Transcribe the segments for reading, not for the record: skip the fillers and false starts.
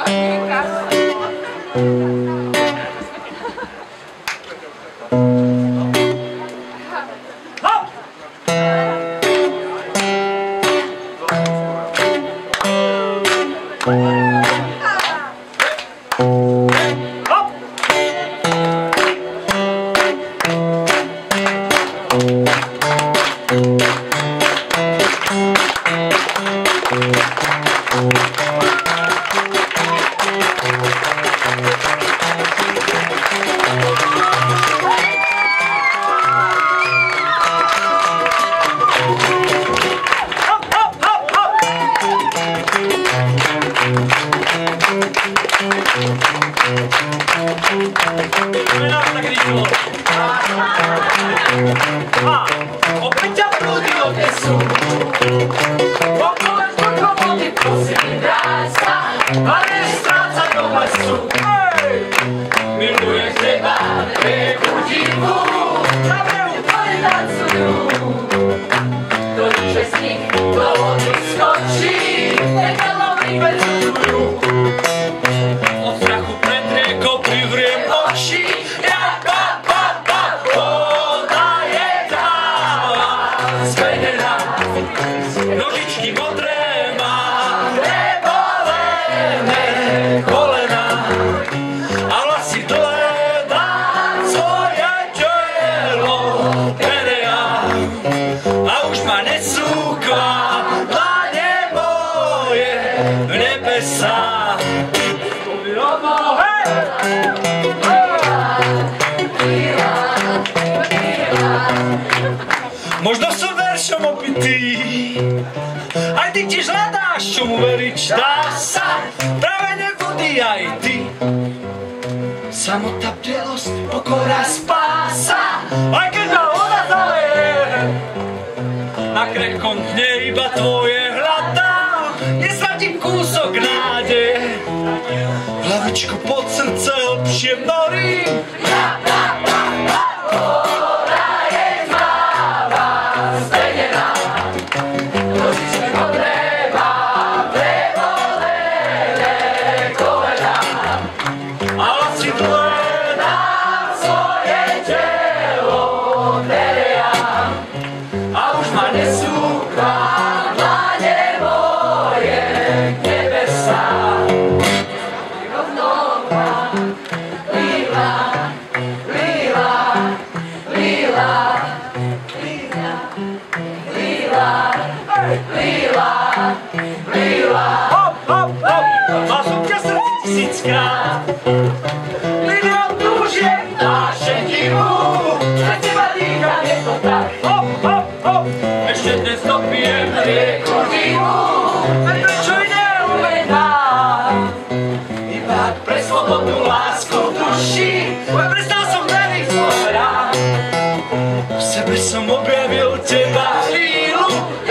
Možno som veršom opitý, aj ty tiež hľadáš, čomu veriť dá sa, práve nebudí aj ty. Samota, bdelosť, pokora, spása, aj keď ma voda zaleje, na krehkom dne iba tvoje hľadám, nesladím kúsok nádeje, hlavičku pod srdce hlbšie vnorím. Mal som ťa srdci tisíckrát, milión túžieb nášem divu, pre teba dýcham, je to tak. Hop, hop, hop, ešte dnes dopijem rieku divu, veď prečo i neuvedám, iba pre slobodnú lásku v duši, prestal som veriť svoj rád, v sebe som objavil teba chvíľu.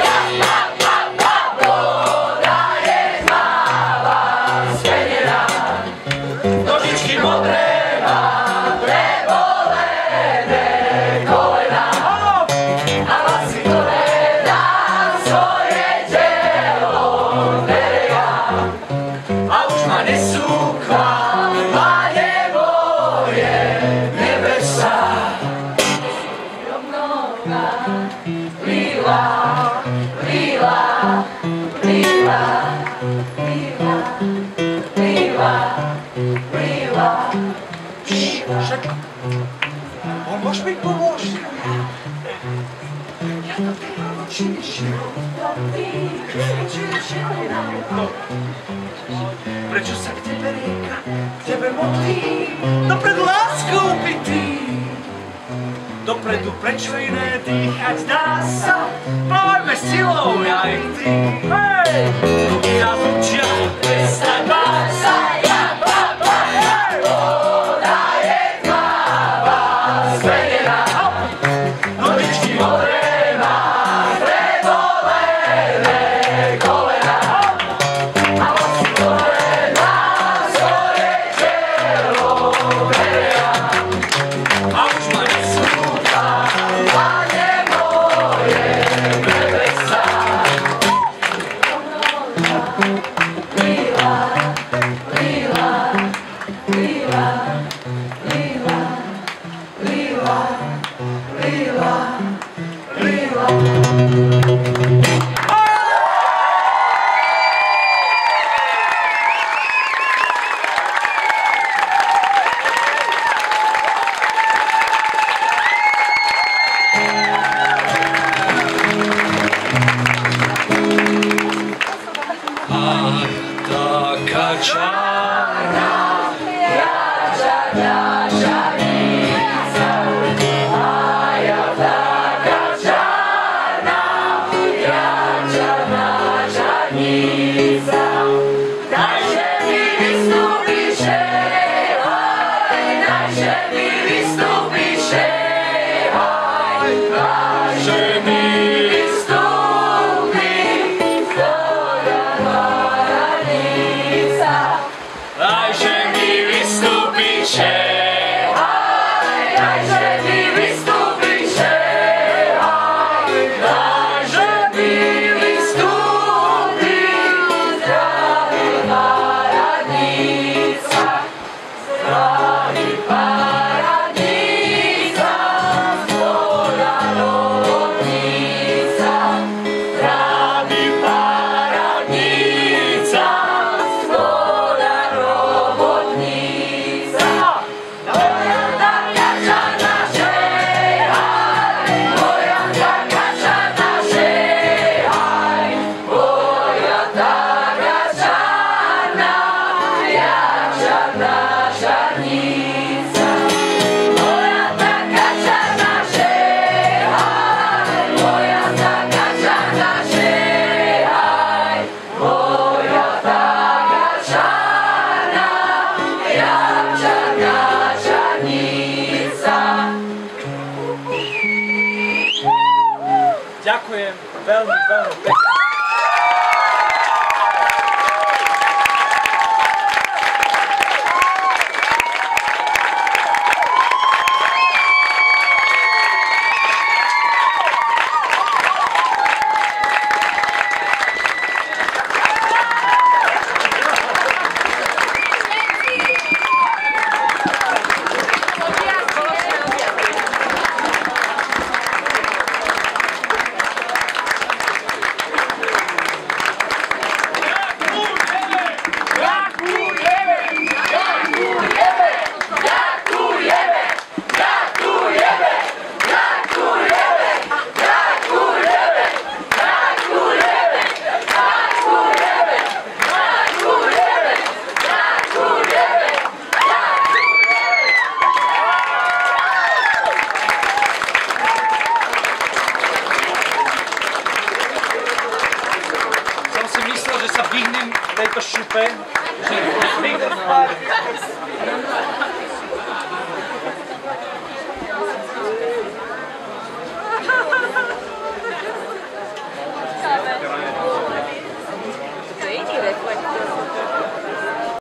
Môž mi pomôcť? Ja to ty pomočíš. Prečo sa k tebe rieka, k tebe modlí, dopredu láskou bytý? Dopredu prečo iné dýchať dá sa, plávajme silou ja i ty. Hej! Ruky nás učia, prestaň báť sa, ja Mila. Ďakujem veľmi, veľmi pekne. Že sa vyhnem tejto šupe, že